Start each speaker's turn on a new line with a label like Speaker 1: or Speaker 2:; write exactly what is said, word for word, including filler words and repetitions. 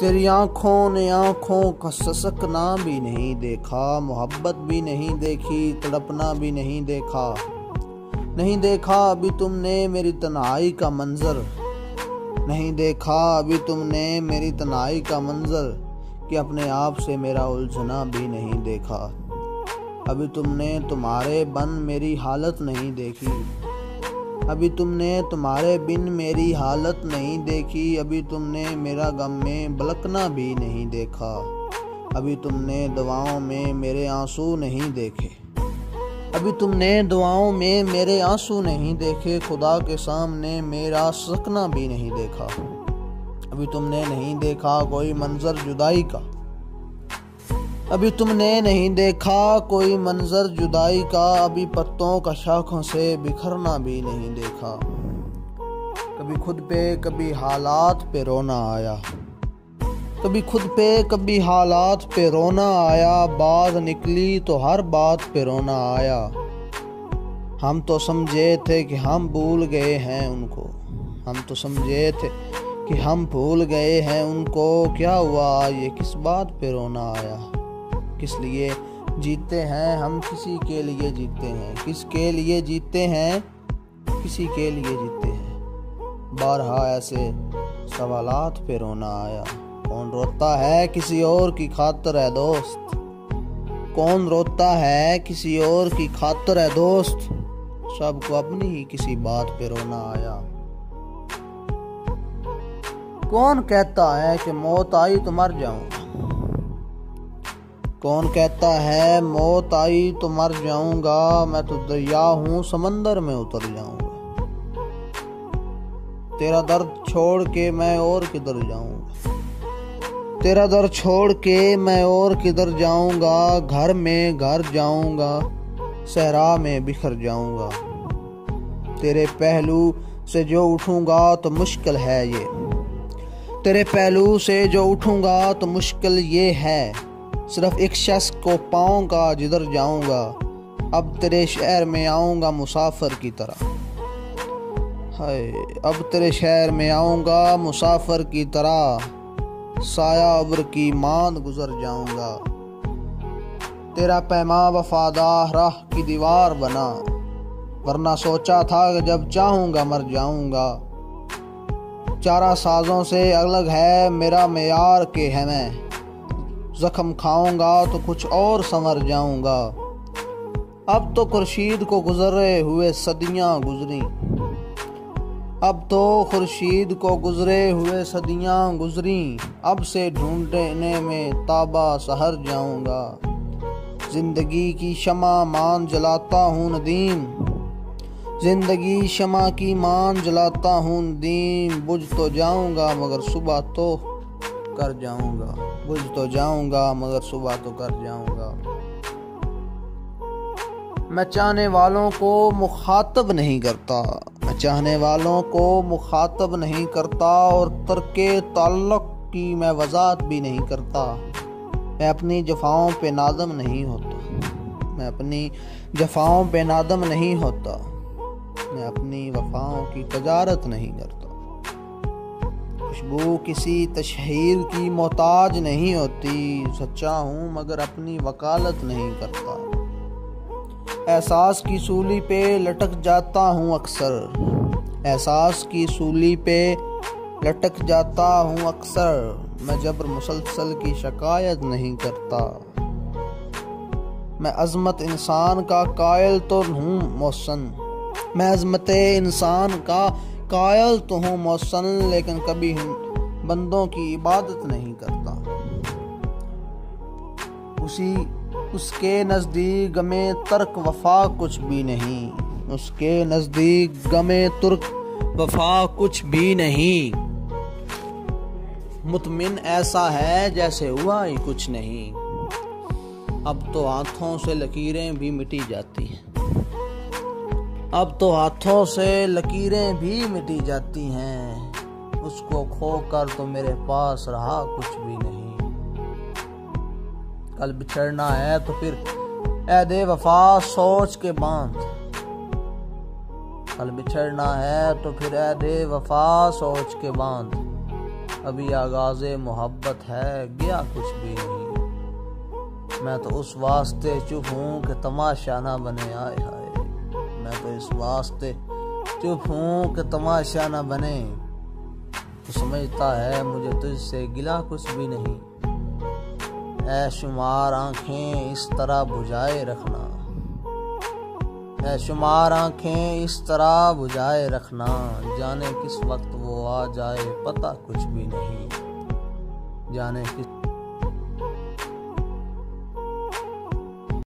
Speaker 1: तेरी आँखों ने आँखों का ससकना भी नहीं देखा, मोहब्बत भी नहीं देखी, तड़पना भी नहीं देखा। नहीं देखा अभी तुमने मेरी तन्हाई का मंजर, नहीं देखा अभी तुमने मेरी तन्हाई का मंजर, कि अपने आप से मेरा उलझना भी नहीं देखा। अभी तुमने तुम्हारे बन मेरी हालत नहीं देखी, अभी तुमने तुम्हारे बिन मेरी हालत नहीं देखी। अभी तुमने मेरा गम में बलकना भी नहीं देखा, अभी तुमने दुआओं में मेरे आंसू नहीं देखे, अभी तुमने दुआओं में मेरे आंसू नहीं देखे। खुदा के सामने मेरा सकना भी नहीं देखा, अभी तुमने नहीं देखा कोई मंजर जुदाई का, अभी तुमने नहीं देखा कोई मंजर जुदाई का। अभी पत्तों का शाखों से बिखरना भी नहीं देखा। कभी खुद पे कभी हालात पे रोना आया, कभी खुद पे कभी हालात पे रोना आया। बात निकली तो हर बात पे रोना आया। हम तो समझे थे कि हम भूल गए हैं उनको, हम तो समझे थे कि हम भूल गए हैं उनको। क्या हुआ ये किस बात पे रोना आया। किस लिए जीते हैं हम, किसी के लिए जीते हैं, किसके लिए जीते हैं, किसी के लिए जीते हैं। बारहा ऐसे सवालात पे रोना आया। कौन रोता है किसी और की खातिर है दोस्त, कौन रोता है किसी और की खातिर है दोस्त। सबको अपनी ही किसी बात पे रोना आया। कौन कहता है कि मौत आई तो मर जाऊंगा, कौन कहता है मौत आई तो मर जाऊंगा। मैं तो दरिया हूँ समंदर में उतर जाऊंगा। तेरा दर्द छोड़ के मैं और किधर जाऊंगा, तेरा दर्द छोड़ के मैं और किधर जाऊंगा। घर में घर जाऊंगा, सहरा में बिखर जाऊंगा। तेरे पहलू से जो उठूंगा तो मुश्किल है ये, तेरे पहलू से जो उठूंगा तो मुश्किल ये है। सिर्फ एक शख्स को पाऊंगा जिधर जाऊंगा। अब तेरे शहर में आऊंगा मुसाफिर की तरह, हाय अब तेरे शहर में आऊंगा मुसाफिर की तरह। साया उब्र की मांद गुजर जाऊंगा। तेरा पैमा वफादार राह की दीवार बना, वरना सोचा था कि जब चाहूंगा मर जाऊंगा। चारा साजों से अलग है मेरा मेयार के है, मैं जख्म खाऊंगा तो कुछ और संवर जाऊंगा। अब तो खुर्शीद को गुजरे हुए सदियां गुजरी, अब तो खुर्शीद को गुजरे हुए सदियां गुजरी। अब से ढूंढने में ताबा सहर जाऊंगा। जिंदगी की शमा मान जलाता हूँ नदीम, जिंदगी शमा की मान जलाता हूँ नदीम। बुझ तो जाऊंगा मगर सुबह तो कर जाऊंगा, बुझ तो जाऊंगा मगर सुबह तो कर जाऊंगा। मैं चाहने वालों को मुखातब नहीं करता, मैं चाहने वालों को मुखातब नहीं करता। और तर्के ताल्लुक की मैं वजाहत भी नहीं करता। मैं अपनी जफाओं पे नादम नहीं होता, मैं अपनी जफाओं पे नादम नहीं होता। मैं अपनी वफाओं की तजारत नहीं करता। खुशबू किसी तशहीर की मोहताज नहीं होती। सच्चा हूँ मगर अपनी वकालत नहीं करता। एहसास की सूली पे लटक जाता हूँ अक्सर, एहसास की सूली पे लटक जाता हूँ अक्सर। मैं जबर मुसलसल की शिकायत नहीं करता। मैं अजमत इंसान का कायल तो हूँ मोहसन, मैं अजमत इंसान का कायल तो हूँ मोहसन, लेकिन कभी बंदों की इबादत नहीं करता। उसी उसके नज़दीक गमे तर्क वफा कुछ भी नहीं, उसके नज़दीक गमे तुर्क वफा कुछ भी नहीं। मुतमिन ऐसा है जैसे हुआ ही कुछ नहीं। अब तो हाथों से लकीरें भी मिटी जाती हैं, अब तो हाथों से लकीरें भी मिटी जाती हैं। उसको खोकर तो मेरे पास रहा कुछ भी नहीं। कल बिछड़ना है तो फिर ऐ दे वफा सोच के बांध, कल बिछड़ना है तो फिर ऐ दे वफा सोच के बांध। अभी आगाज़े मोहब्बत है, गया कुछ भी नहीं। मैं तो उस वास्ते चुप हूँ कि तमाशा ना बने, आए हाय। मैं तो इस वास्ते चुप हूँ कि तमाशा ना बने। तो समझता है मुझे तुझसे गिला कुछ भी नहीं। ऐ शुमार आंखें इस तरह बुझाए रखना, ऐ शुमार आंखें इस तरह बुझाए रखना। जाने किस वक्त वो आ जाए, पता कुछ भी नहीं। जाने किस